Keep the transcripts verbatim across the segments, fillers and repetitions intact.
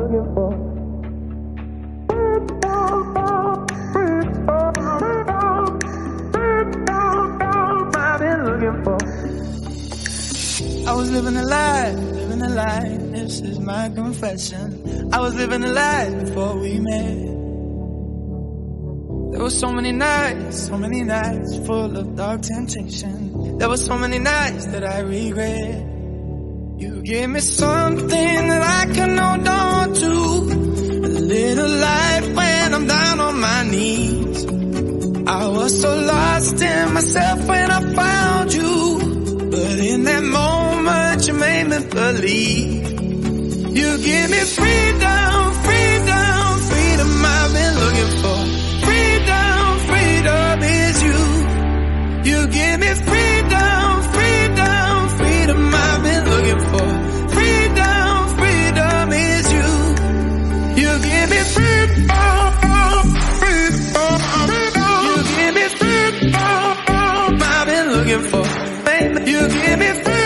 looking for. I've been looking for. I was living a lie, living a lie. This is my confession. I was living a lie before we met. There were so many nights, so many nights full of dark temptation. There were so many nights that I regret. You gave me something that I can hold on to, a little light when I'm down on my knees. I was so lost in myself when I found you, but in that moment you made me believe. You give me freedom, freedom, freedom I've been looking for. Freedom, freedom is you. You give me freedom, freedom, freedom I've been looking for. Freedom, freedom is you. You give me freedom, freedom, freedom. You give me freedom I've been looking for. You give me freedom.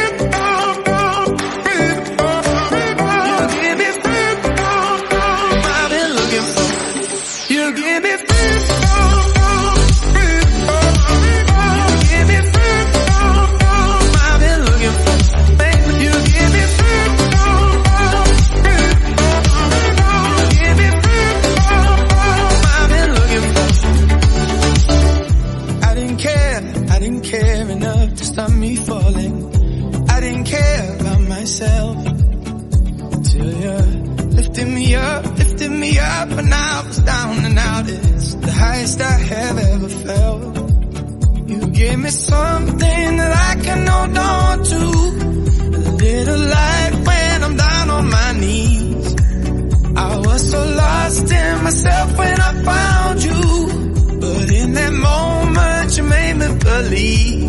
When I was down and out, it's the highest I have ever felt. You gave me something that I can hold on to, a little light when I'm down on my knees. I was so lost in myself when I found you, but in that moment you made me believe.